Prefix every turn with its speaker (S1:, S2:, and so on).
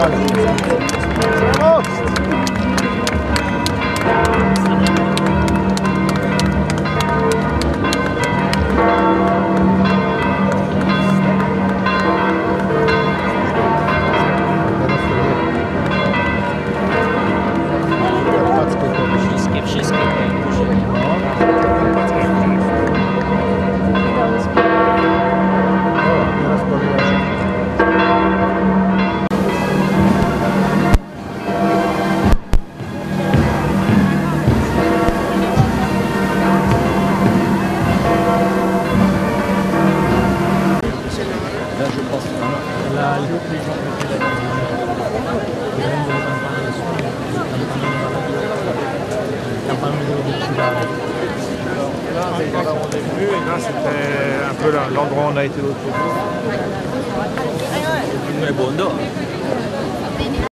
S1: Là, c'était un peu l'endroit où on a été l'autre jour.
S2: È buono.